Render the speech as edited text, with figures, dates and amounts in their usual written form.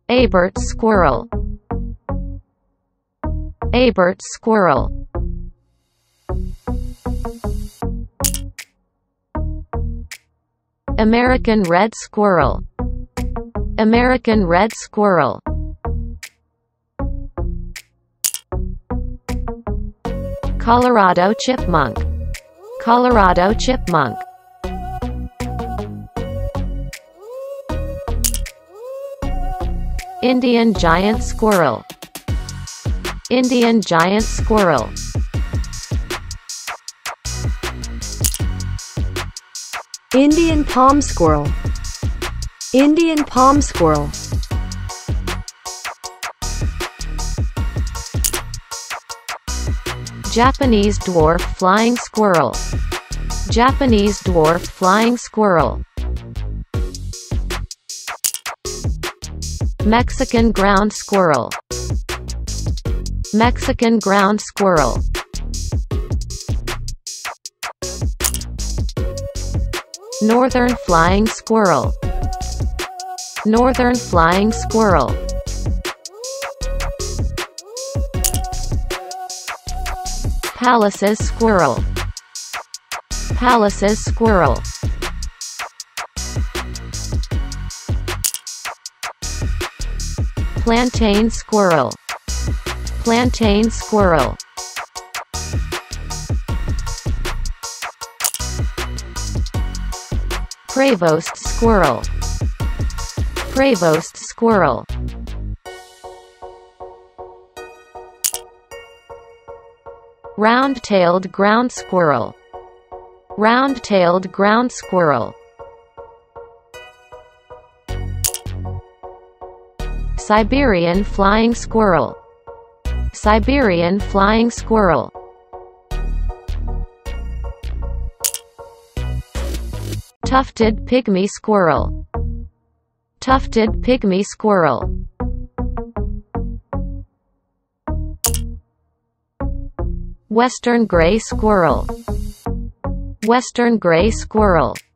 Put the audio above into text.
Abert squirrel. Abert squirrel. American red squirrel. American red squirrel. Colorado chipmunk. Colorado chipmunk. Indian giant squirrel. Indian giant squirrel. Indian palm squirrel. Indian palm squirrel. Japanese dwarf flying squirrel. Japanese dwarf flying squirrel. Mexican ground squirrel. Mexican ground squirrel. Northern flying squirrel. Northern flying squirrel. Pallas squirrel. Pallas squirrel. Plantain squirrel. Plantain squirrel. Prevost squirrel. Prevost squirrel. Round-tailed ground squirrel. Round-tailed ground squirrel. Siberian flying squirrel. Siberian flying squirrel. Tufted pygmy squirrel. Tufted pygmy squirrel. Western gray squirrel. Western gray squirrel.